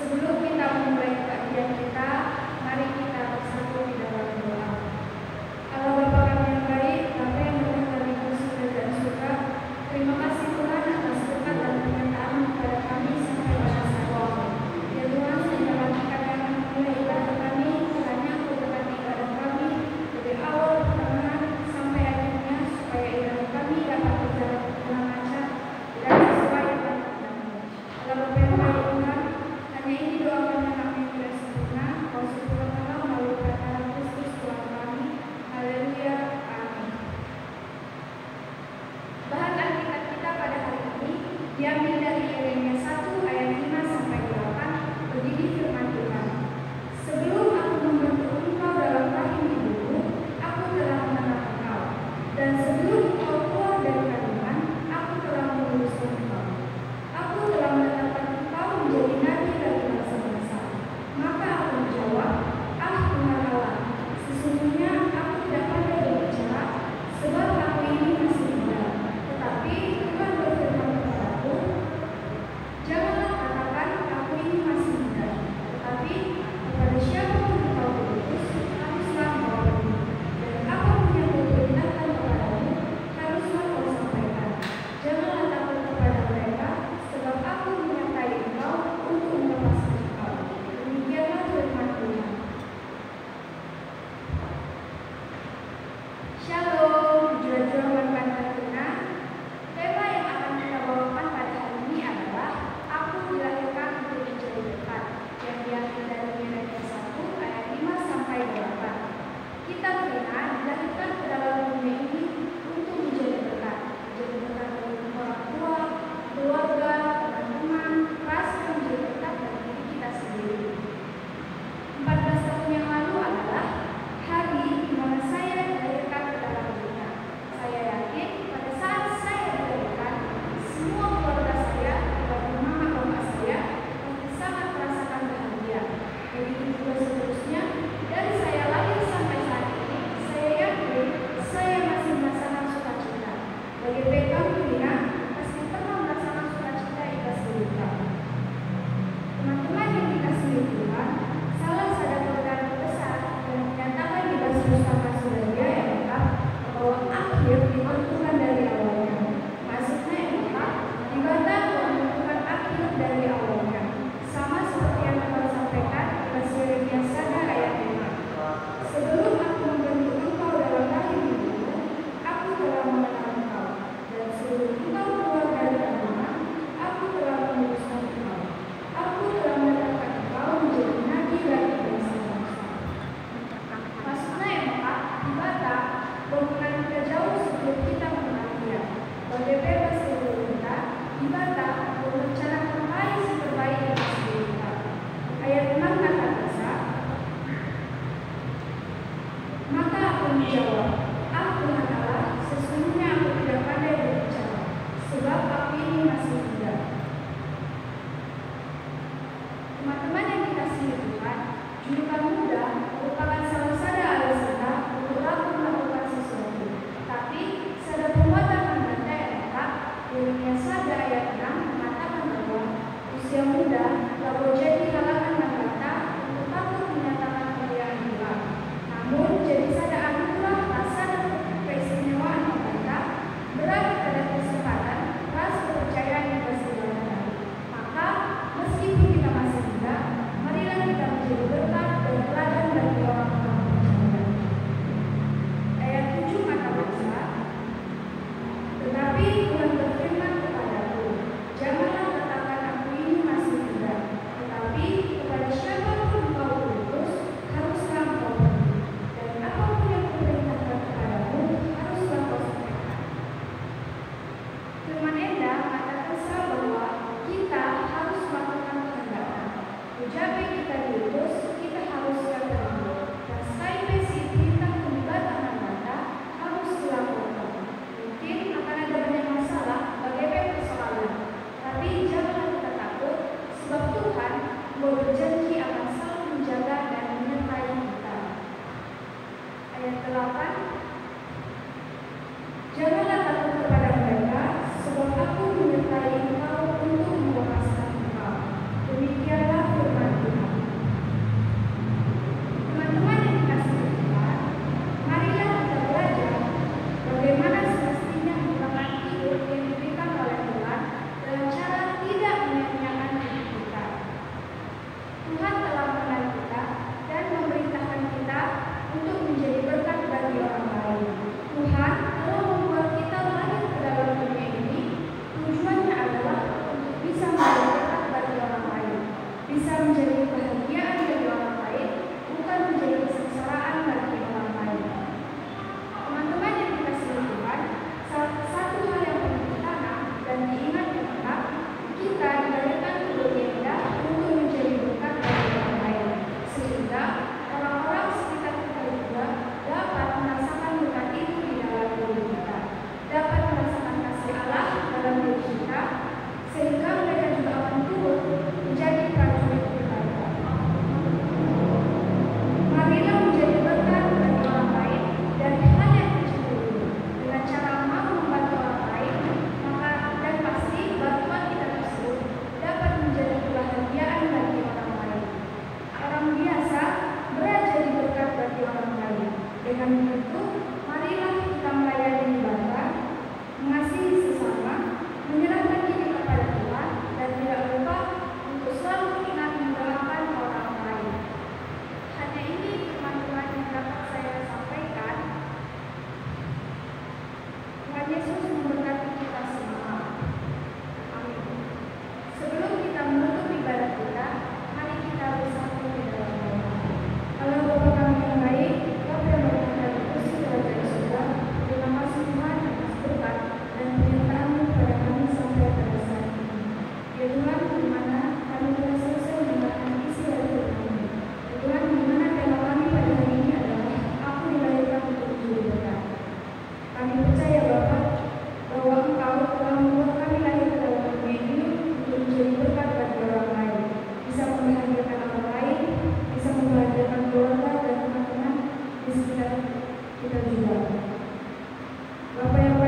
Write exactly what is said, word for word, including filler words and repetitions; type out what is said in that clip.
Sebelum kita memulai kajian kita, mari kita bersatu di dalam doa. Allah Bapa kami yang baik, Bapa yang berkat dari surga dan surga, terima kasih Tuhan atas berkat dan penyertaan kepada kami sampai pada saat ini. Ya Tuhan, sejalan kita akan memulai ibadah kami, kiranya Engkau berkati ibadah kami dari awal pertengahan sampai akhirnya, supaya ibadah kami dapat berjalan dengan lancar dan sesuai dengan kehendak-Mu. Allah Bapa yang baik Tuhan, hanya ini doa kami kami yang tidak sempurna, Kau sempurnakanlah melalui perkataan Kristus Tuhan kami. Haleluya, amin. Bahan Alkitab kita pada hari ini diambil dari Yeremia satu ayat lima sampai delapan. Begini firman Tuhan. Sebelum aku membentuk engkau dalam rahim ibumu, aku telah mengenal engkau, dan sebelum engkau keluar dari kandungan, aku telah menguruskan engkau. Aku telah menetapkan engkau menjadi nabi bagi bangsa-bangsa. Maka aku menjawab, ah Tuhan Allah, sesungguhnya aku tidak pandai berbicara, sebab aku ini masih muda. Tetapi Tuhan berfirman kepadaku, kita juga. Bapa yang